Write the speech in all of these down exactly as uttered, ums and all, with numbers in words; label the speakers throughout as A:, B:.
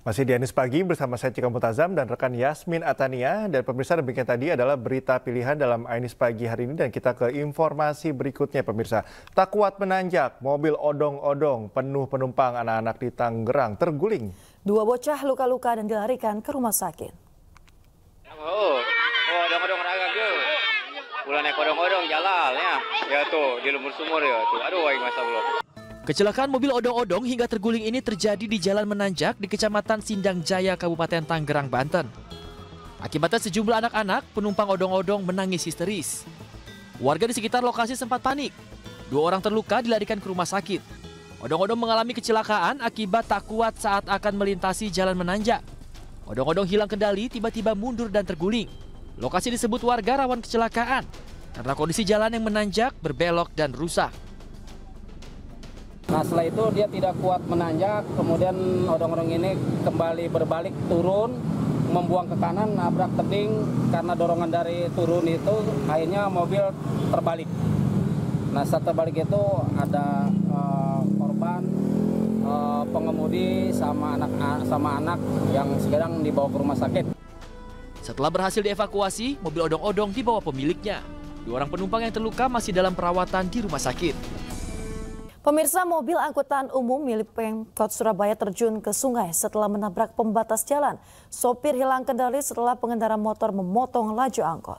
A: Masih di Anies Pagi bersama saya Cika Mutazam dan rekan Yasmin Atania. Dan pemirsa, demikian tadi adalah berita pilihan dalam Anies Pagi hari ini. Dan kita ke informasi berikutnya pemirsa. Tak kuat menanjak, mobil odong-odong penuh penumpang anak-anak di Tangerang terguling.
B: Dua bocah luka-luka dan dilarikan ke rumah sakit.
C: Oh, oh odong-odong raga tuh. Ulah naik odong-odong jalan ya. Ya tuh, di lumur sumur ya tuh. Aduh, wah masa belum.
D: Kecelakaan mobil odong-odong hingga terguling ini terjadi di Jalan Menanjak di Kecamatan Sindang Jaya, Kabupaten Tangerang, Banten. Akibatnya sejumlah anak-anak penumpang odong-odong menangis histeris. Warga di sekitar lokasi sempat panik. Dua orang terluka dilarikan ke rumah sakit. Odong-odong mengalami kecelakaan akibat tak kuat saat akan melintasi Jalan Menanjak. Odong-odong hilang kendali, tiba-tiba mundur dan terguling. Lokasi disebut warga rawan kecelakaan karena kondisi jalan yang menanjak, berbelok dan rusak.
E: Nah setelah itu dia tidak kuat menanjak, kemudian odong-odong ini kembali berbalik turun, membuang ke kanan, nabrak tebing. Karena dorongan dari turun itu, akhirnya mobil terbalik. Nah saat terbalik itu ada uh, korban, uh, pengemudi sama anak sama anak yang sedang dibawa ke rumah sakit.
D: Setelah berhasil dievakuasi, mobil odong-odong dibawa pemiliknya. Dua orang penumpang yang terluka masih dalam perawatan di rumah sakit.
B: Pemirsa, mobil angkutan umum milik Pemkot Surabaya terjun ke sungai setelah menabrak pembatas jalan. Sopir hilang kendali setelah pengendara motor memotong laju angkot.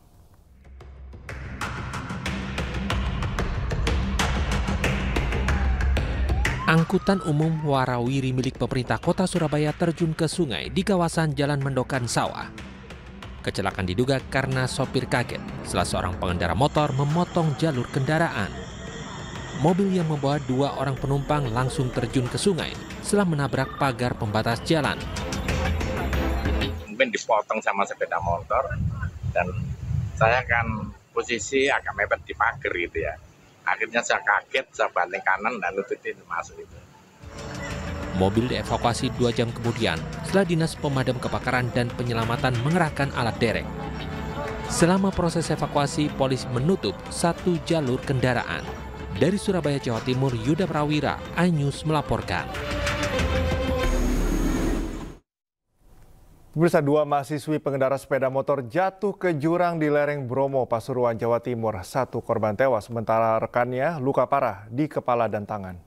F: Angkutan umum warawiri milik pemerintah Kota Surabaya terjun ke sungai di kawasan Jalan Mendokan Sawah. Kecelakaan diduga karena sopir kaget setelah seorang pengendara motor memotong jalur kendaraan. Mobil yang membawa dua orang penumpang langsung terjun ke sungai setelah menabrak pagar pembatas jalan.
G: Mungkin dipotong sama sepeda motor dan saya kan posisi agak mepet di pagar gitu ya. Akhirnya saya kaget, saya banting kanan dan nututin masuk itu.
F: Mobil dievakuasi dua jam kemudian setelah Dinas Pemadam Kebakaran dan Penyelamatan mengerahkan alat derek. Selama proses evakuasi, polisi menutup satu jalur kendaraan. Dari Surabaya, Jawa Timur, Yuda Prawira, iNews melaporkan.
A: Pemirsa, dua mahasiswi pengendara sepeda motor jatuh ke jurang di lereng Bromo, Pasuruan, Jawa Timur. Satu korban tewas, sementara rekannya luka parah di kepala dan tangan.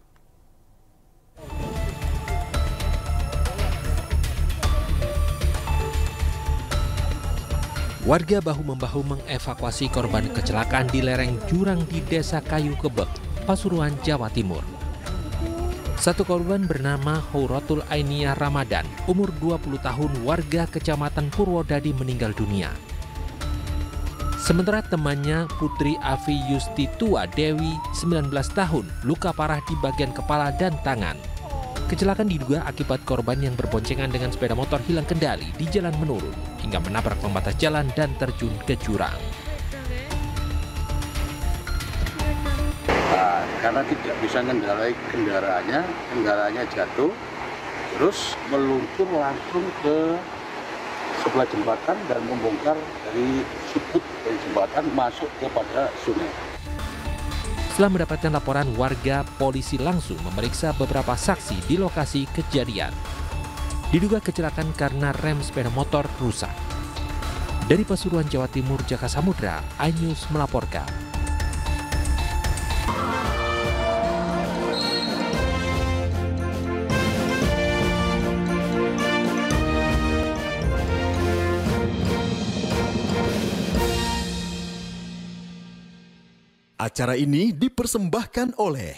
F: Warga bahu-membahu mengevakuasi korban kecelakaan di lereng jurang di Desa Kayu Kebek, Pasuruan, Jawa Timur. Satu korban bernama Houratul Ainiyah Ramadan, umur dua puluh tahun, warga Kecamatan Purwodadi meninggal dunia. Sementara temannya Putri Afi Yustitua Dewi, sembilan belas tahun, luka parah di bagian kepala dan tangan. Kecelakaan diduga akibat korban yang berboncengan dengan sepeda motor hilang kendali di jalan menurun hingga menabrak pembatas jalan dan terjun ke jurang.
H: Nah, karena tidak bisa mengendarai kendaraannya, kendaraannya jatuh, terus meluncur langsung ke sebelah jembatan dan membongkar dari sudut dari jembatan masuk kepada sungai.
F: Setelah mendapatkan laporan warga, polisi langsung memeriksa beberapa saksi di lokasi kejadian. Diduga kecelakaan karena rem sepeda motor rusak. Dari Pasuruan, Jawa Timur, Jaka Samudra, iNews melaporkan.
I: Acara ini dipersembahkan oleh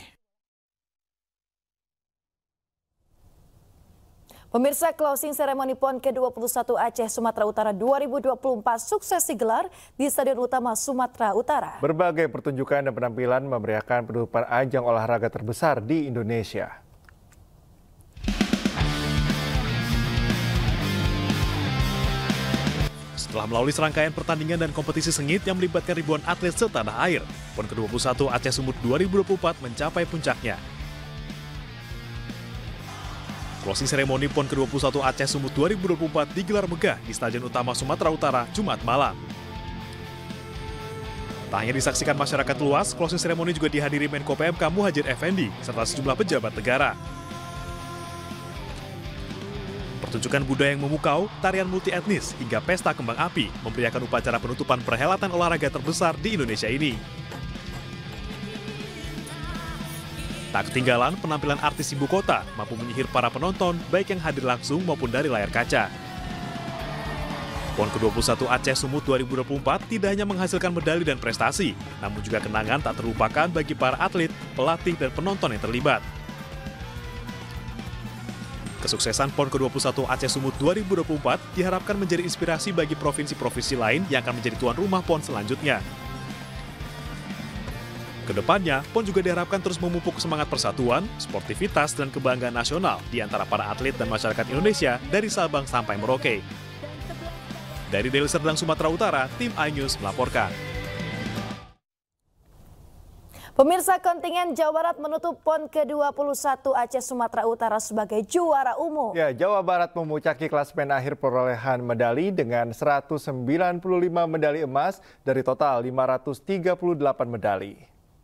B: Pemirsa, closing seremoni PON ke dua puluh satu Aceh Sumatera Utara dua ribu dua puluh empat sukses digelar di Stadion Utama Sumatera Utara.
A: Berbagai pertunjukan dan penampilan memeriahkan penutupan ajang olahraga terbesar di Indonesia.
J: Setelah melalui serangkaian pertandingan dan kompetisi sengit yang melibatkan ribuan atlet setanah air, PON ke dua puluh satu Aceh Sumut dua ribu dua puluh empat mencapai puncaknya. Closing seremoni PON ke dua puluh satu Aceh Sumut dua ribu dua puluh empat digelar megah di Stadion Utama Sumatera Utara Jumat malam. Tak hanya disaksikan masyarakat luas, closing seremoni juga dihadiri Menko P M K Muhadjir Effendi serta sejumlah pejabat negara. Pertunjukan budaya yang memukau, tarian multi etnis, hingga pesta kembang api memberiakan upacara penutupan perhelatan olahraga terbesar di Indonesia ini. Tak ketinggalan, penampilan artis ibu kota mampu menyihir para penonton baik yang hadir langsung maupun dari layar kaca. PON ke dua puluh satu Aceh Sumut dua ribu dua puluh empat tidak hanya menghasilkan medali dan prestasi, namun juga kenangan tak terlupakan bagi para atlet, pelatih, dan penonton yang terlibat. Kesuksesan PON ke dua puluh satu Aceh Sumut dua ribu dua puluh empat diharapkan menjadi inspirasi bagi provinsi-provinsi lain yang akan menjadi tuan rumah PON selanjutnya. Kedepannya, PON juga diharapkan terus memupuk semangat persatuan, sportivitas, dan kebanggaan nasional di antara para atlet dan masyarakat Indonesia dari Sabang sampai Merauke. Dari Deli Serdang, Sumatera Utara, tim iNews melaporkan.
B: Pemirsa, kontingen Jawa Barat menutup PON ke dua puluh satu Aceh Sumatera Utara sebagai juara umum.
A: Ya, Jawa Barat memuncaki klasemen akhir perolehan medali dengan seratus sembilan puluh lima medali emas dari total lima ratus tiga puluh delapan medali.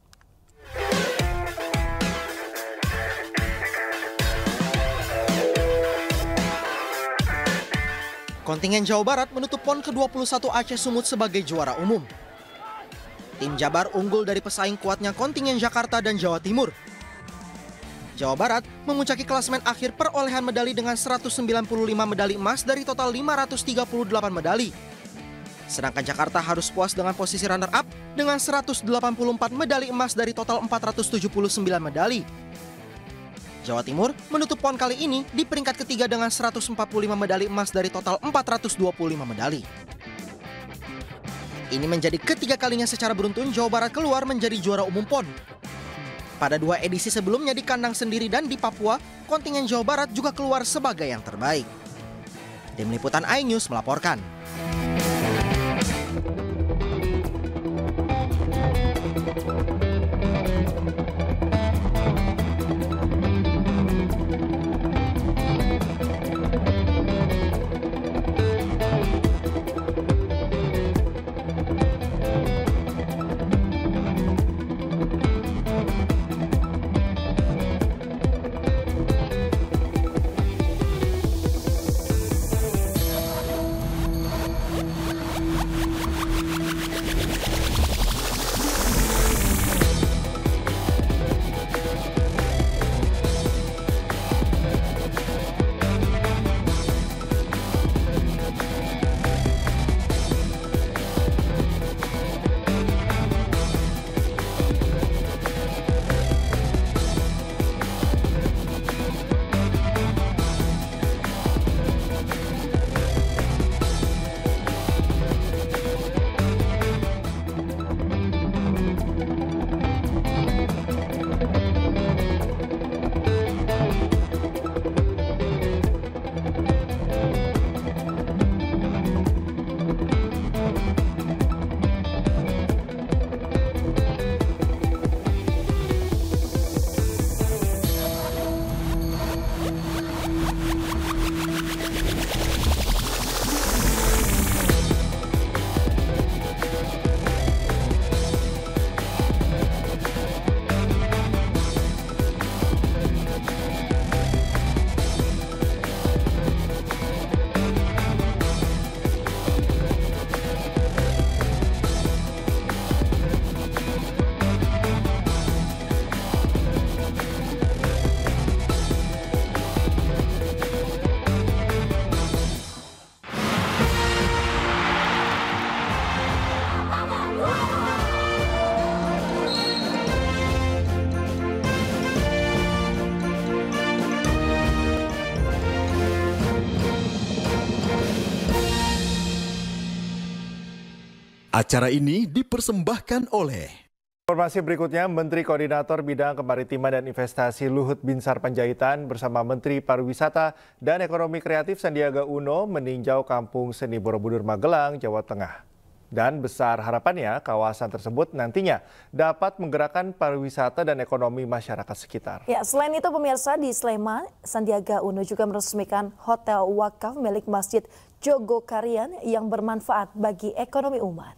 K: Kontingen Jawa Barat menutup PON ke dua puluh satu Aceh Sumut sebagai juara umum. Tim Jabar unggul dari pesaing kuatnya kontingen Jakarta dan Jawa Timur. Jawa Barat memuncaki klasemen akhir perolehan medali dengan seratus sembilan puluh lima medali emas dari total lima ratus tiga puluh delapan medali. Sedangkan Jakarta harus puas dengan posisi runner-up dengan seratus delapan puluh empat medali emas dari total empat ratus tujuh puluh sembilan medali. Jawa Timur menutup PON kali ini di peringkat ketiga dengan seratus empat puluh lima medali emas dari total empat ratus dua puluh lima medali. Ini menjadi ketiga kalinya secara beruntun Jawa Barat keluar menjadi juara umum PON. Pada dua edisi sebelumnya di kandang sendiri dan di Papua, kontingen Jawa Barat juga keluar sebagai yang terbaik. Tim Liputan iNews melaporkan.
I: Acara ini dipersembahkan oleh
A: Informasi berikutnya, Menteri Koordinator Bidang Kemaritiman dan Investasi Luhut Binsar Panjaitan bersama Menteri Pariwisata dan Ekonomi Kreatif Sandiaga Uno meninjau Kampung Seni Borobudur Magelang, Jawa Tengah. Dan besar harapannya kawasan tersebut nantinya dapat menggerakkan pariwisata dan ekonomi masyarakat sekitar.
B: Ya, selain itu pemirsa, di Sleman, Sandiaga Uno juga meresmikan hotel wakaf milik Masjid Jogokarian yang bermanfaat bagi ekonomi umat.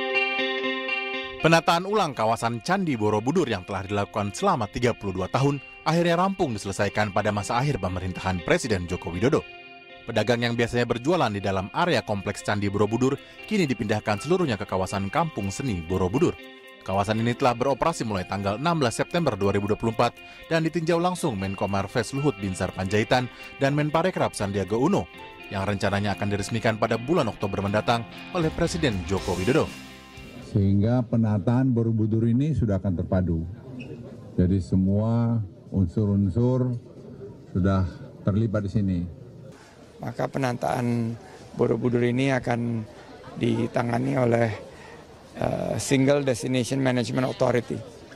L: Penataan ulang kawasan Candi Borobudur yang telah dilakukan selama tiga puluh dua tahun akhirnya rampung diselesaikan pada masa akhir pemerintahan Presiden Joko Widodo. Pedagang yang biasanya berjualan di dalam area kompleks Candi Borobudur kini dipindahkan seluruhnya ke kawasan Kampung Seni Borobudur. Kawasan ini telah beroperasi mulai tanggal enam belas September dua ribu dua puluh empat dan ditinjau langsung Menko Marves Luhut Binsar Panjaitan dan Menparekraf Sandiaga Uno yang rencananya akan diresmikan pada bulan Oktober mendatang oleh Presiden Joko Widodo.
M: Sehingga penataan Borobudur ini sudah akan terpadu. Jadi semua unsur-unsur sudah terlibat di sini.
N: Maka penataan Borobudur ini akan ditangani oleh uh, Single Destination Management Authority.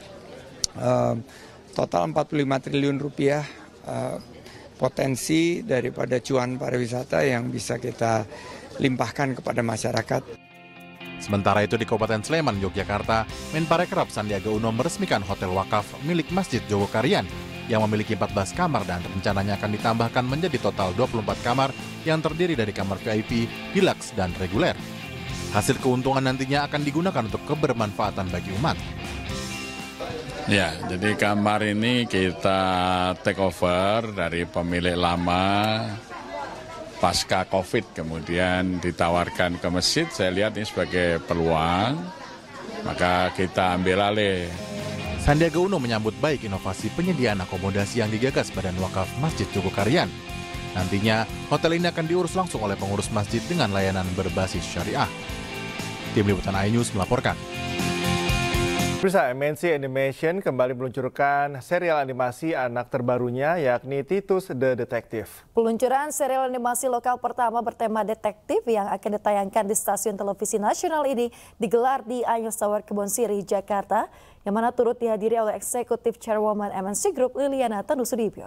N: Uh, total empat puluh lima triliun rupiah uh, potensi daripada cuan pariwisata yang bisa kita limpahkan kepada masyarakat.
L: Sementara itu di Kabupaten Sleman, Yogyakarta, Menparekraf Sandiaga Uno meresmikan hotel wakaf milik Masjid Jogokarian yang memiliki empat belas kamar dan rencananya akan ditambahkan menjadi total dua puluh empat kamar yang terdiri dari kamar V I P, deluxe, dan reguler. Hasil keuntungan nantinya akan digunakan untuk kebermanfaatan bagi umat.
O: Ya, jadi kamar ini kita take over dari pemilik lama pasca Covid, kemudian ditawarkan ke masjid. Saya lihat ini sebagai peluang, maka kita ambil alih.
L: Sandiaga Uno menyambut baik inovasi penyediaan akomodasi yang digagas Badan Wakaf Masjid Jogokarian. Nantinya, hotel ini akan diurus langsung oleh pengurus masjid dengan layanan berbasis syariah. Tim Liputan iNews melaporkan.
A: Pemirsa, M N C Animation kembali meluncurkan serial animasi anak terbarunya yakni Titus the Detective.
B: Peluncuran serial animasi lokal pertama bertema detektif yang akan ditayangkan di stasiun televisi nasional ini digelar di iNews Tower Kebon Siri, Jakarta, yang mana turut dihadiri oleh Eksekutif Chairwoman M N C Group Liliana Tanusudibyo.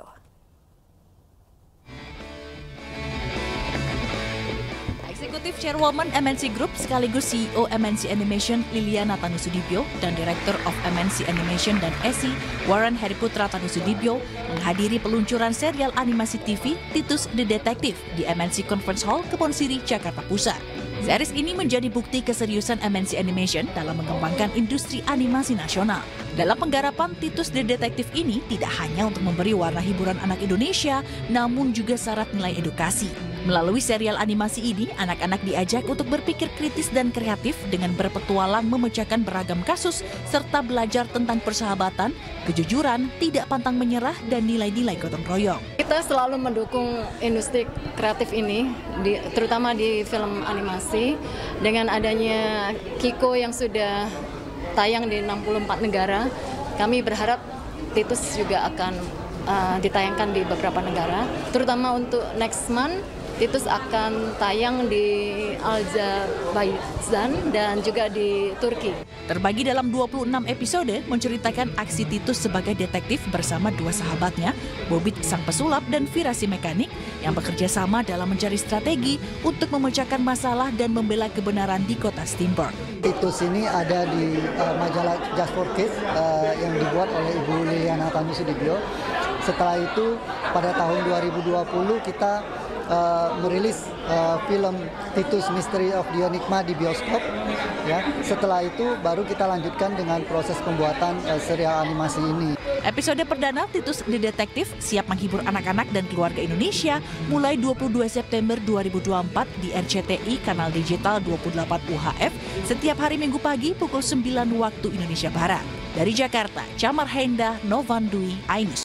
P: Eksekutif Chairwoman M N C Group sekaligus C E O M N C Animation Liliana Tanusudibyo dan Director of M N C Animation dan E S I Warren Heriputra Tanusudibyo menghadiri peluncuran serial animasi T V Titus the Detective di M N C Conference Hall Kebon Siri, Jakarta Pusat. Series ini menjadi bukti keseriusan M N C Animation dalam mengembangkan industri animasi nasional. Dalam penggarapan Titus the Detective ini tidak hanya untuk memberi warna hiburan anak Indonesia, namun juga syarat nilai edukasi. Melalui serial animasi ini, anak-anak diajak untuk berpikir kritis dan kreatif dengan berpetualang memecahkan beragam kasus, serta belajar tentang persahabatan, kejujuran, tidak pantang menyerah, dan nilai-nilai gotong royong.
Q: Kita selalu mendukung industri kreatif ini, di, terutama di film animasi, dengan adanya Kiko yang sudah tayang di enam puluh empat negara. Kami berharap Titus juga akan uh, ditayangkan di beberapa negara, terutama untuk next month. Titus akan tayang di Azerbaijan dan juga di Turki.
P: Terbagi dalam dua puluh enam episode menceritakan aksi Titus sebagai detektif bersama dua sahabatnya, Bobit sang pesulap dan Vira si mekanik, yang bekerja sama dalam mencari strategi untuk memecahkan masalah dan membela kebenaran di kota Steamburg.
R: Titus ini ada di uh, majalah Just for Kids uh, yang dibuat oleh Ibu Liliana Tanusudibyo. Setelah itu pada tahun dua ribu dua puluh kita Uh, merilis uh, film Titus Mystery of the Enigma di bioskop. Ya. Setelah itu baru kita lanjutkan dengan proses pembuatan uh, serial animasi ini.
P: Episode perdana Titus the Detective siap menghibur anak-anak dan keluarga Indonesia mulai dua puluh dua September dua ribu dua puluh empat di R C T I Kanal Digital dua puluh delapan U H F setiap hari Minggu pagi pukul sembilan waktu Indonesia Barat. Dari Jakarta, Camar Henda, Novan Dwi, iNews.